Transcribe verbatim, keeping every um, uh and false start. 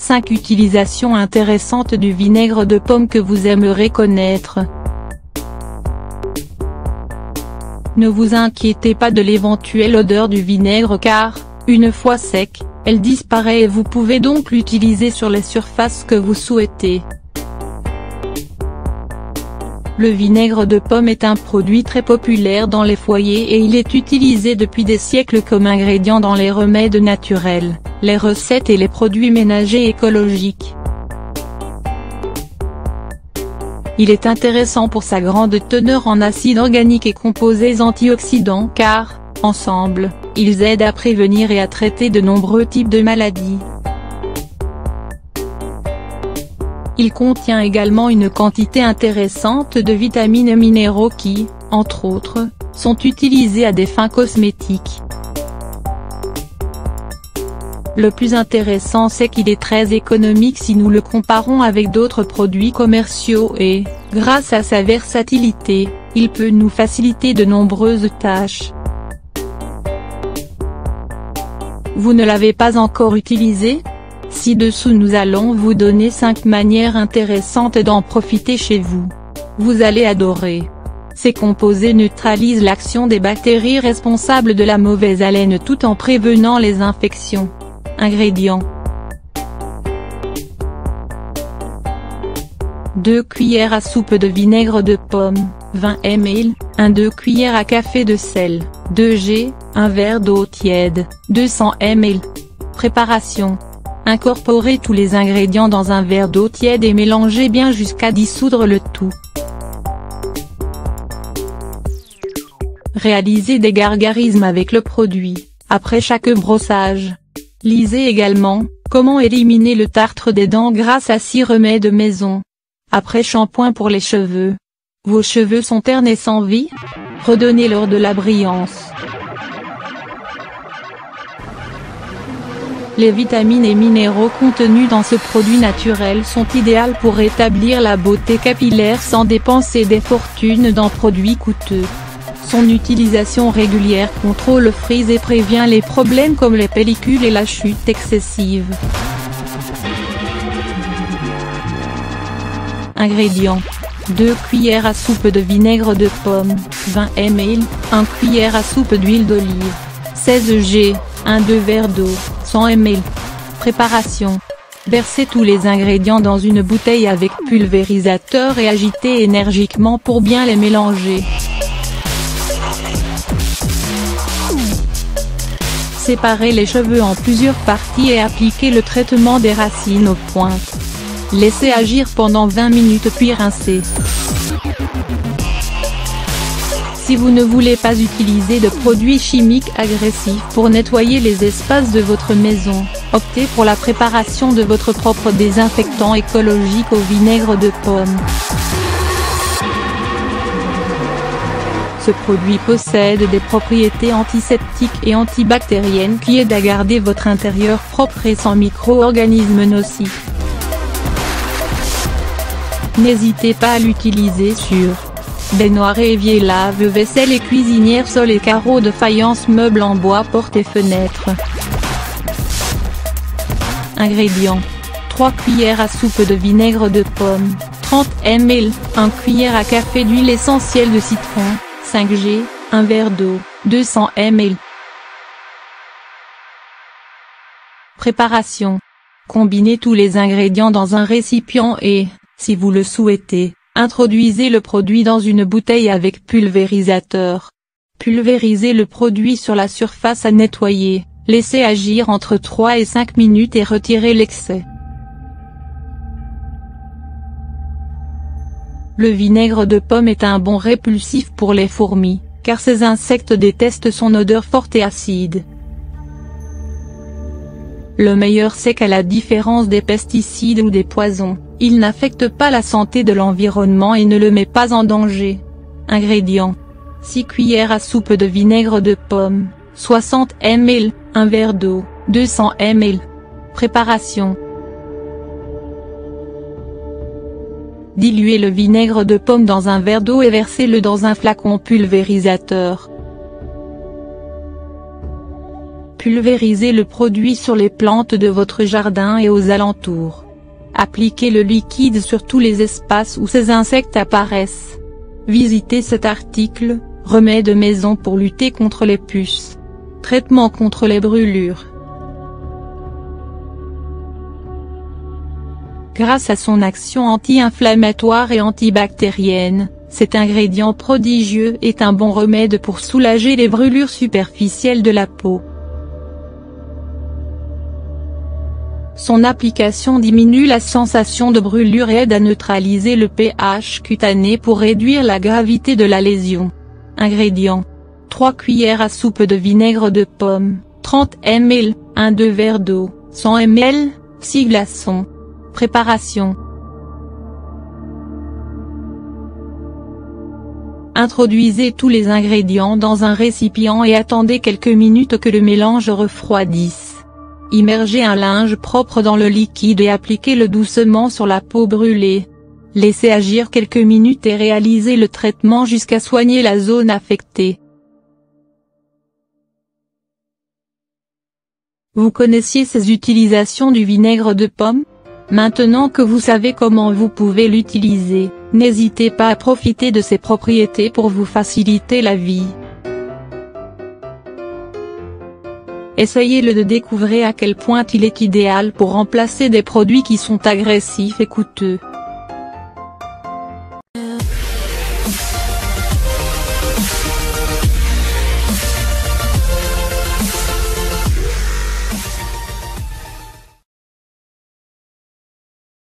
cinq utilisations intéressantes du vinaigre de pomme que vous aimerez connaître. Ne vous inquiétez pas de l'éventuelle odeur du vinaigre car, une fois sec, elle disparaît et vous pouvez donc l'utiliser sur les surfaces que vous souhaitez. Le vinaigre de pomme est un produit très populaire dans les foyers et il est utilisé depuis des siècles comme ingrédient dans les remèdes naturels, les recettes et les produits ménagers écologiques. Il est intéressant pour sa grande teneur en acides organiques et composés antioxydants car, ensemble, ils aident à prévenir et à traiter de nombreux types de maladies. Il contient également une quantité intéressante de vitamines et minéraux qui, entre autres, sont utilisés à des fins cosmétiques. Le plus intéressant c'est qu'il est très économique si nous le comparons avec d'autres produits commerciaux et, grâce à sa versatilité, il peut nous faciliter de nombreuses tâches. Vous ne l'avez pas encore utilisé? Ci-dessous nous allons vous donner cinq manières intéressantes d'en profiter chez vous. Vous allez adorer. Ces composés neutralisent l'action des bactéries responsables de la mauvaise haleine tout en prévenant les infections. Ingrédients. deux cuillères à soupe de vinaigre de pomme, vingt millilitres, un deux cuillères à café de sel, deux G, un verre d'eau tiède, deux cents millilitres. Préparation. Incorporez tous les ingrédients dans un verre d'eau tiède et mélangez bien jusqu'à dissoudre le tout. Réalisez des gargarismes avec le produit, après chaque brossage. Lisez également, comment éliminer le tartre des dents grâce à six remèdes maison. Après shampoing pour les cheveux. Vos cheveux sont ternes et sans vie? Redonnez-leur de la brillance. Les vitamines et minéraux contenus dans ce produit naturel sont idéaux pour rétablir la beauté capillaire sans dépenser des fortunes dans produits coûteux. Son utilisation régulière contrôle le frizz et prévient les problèmes comme les pellicules et la chute excessive. Ingrédients. deux cuillères à soupe de vinaigre de pomme, vingt millilitres, une cuillère à soupe d'huile d'olive, seize G, un deux verres d'eau, cent millilitres. Préparation. Versez tous les ingrédients dans une bouteille avec pulvérisateur et agitez énergiquement pour bien les mélanger. Séparez les cheveux en plusieurs parties et appliquez le traitement des racines aux pointes. Laissez agir pendant vingt minutes puis rincez. Si vous ne voulez pas utiliser de produits chimiques agressifs pour nettoyer les espaces de votre maison, optez pour la préparation de votre propre désinfectant écologique au vinaigre de pomme. Ce produit possède des propriétés antiseptiques et antibactériennes qui aident à garder votre intérieur propre et sans micro-organismes nocifs. N'hésitez pas à l'utiliser sur baignoire, évier, lave-vaisselle et cuisinière, sol et carreaux de faïence, meubles en bois, portes et fenêtres. Ingrédients. trois cuillères à soupe de vinaigre de pomme, trente millilitres, une cuillère à café d'huile essentielle de citron, cinq G, un verre d'eau, deux cents millilitres. Préparation. Combinez tous les ingrédients dans un récipient et, si vous le souhaitez, introduisez le produit dans une bouteille avec pulvérisateur. Pulvérisez le produit sur la surface à nettoyer, laissez agir entre trois et cinq minutes et retirez l'excès. Le vinaigre de pomme est un bon répulsif pour les fourmis, car ces insectes détestent son odeur forte et acide. Le meilleur c'est qu'à la différence des pesticides ou des poisons, il n'affecte pas la santé de l'environnement et ne le met pas en danger. Ingrédients. six cuillères à soupe de vinaigre de pomme, soixante millilitres, un verre d'eau, deux cents millilitres. Préparation. Diluez le vinaigre de pomme dans un verre d'eau et versez-le dans un flacon pulvérisateur. Pulvérisez le produit sur les plantes de votre jardin et aux alentours. Appliquez le liquide sur tous les espaces où ces insectes apparaissent. Visitez cet article, remède maison pour lutter contre les puces. Traitement contre les brûlures. Grâce à son action anti-inflammatoire et antibactérienne, cet ingrédient prodigieux est un bon remède pour soulager les brûlures superficielles de la peau. Son application diminue la sensation de brûlure et aide à neutraliser le pH cutané pour réduire la gravité de la lésion. Ingrédients. trois cuillères à soupe de vinaigre de pomme, trente millilitres, un deux verres d'eau, cent millilitres, six glaçons. Préparation. Introduisez tous les ingrédients dans un récipient et attendez quelques minutes que le mélange refroidisse. Immergez un linge propre dans le liquide et appliquez-le doucement sur la peau brûlée. Laissez agir quelques minutes et réalisez le traitement jusqu'à soigner la zone affectée. Vous connaissiez ces utilisations du vinaigre de pomme? Maintenant que vous savez comment vous pouvez l'utiliser, n'hésitez pas à profiter de ses propriétés pour vous faciliter la vie. Essayez-le de découvrir à quel point il est idéal pour remplacer des produits qui sont agressifs et coûteux.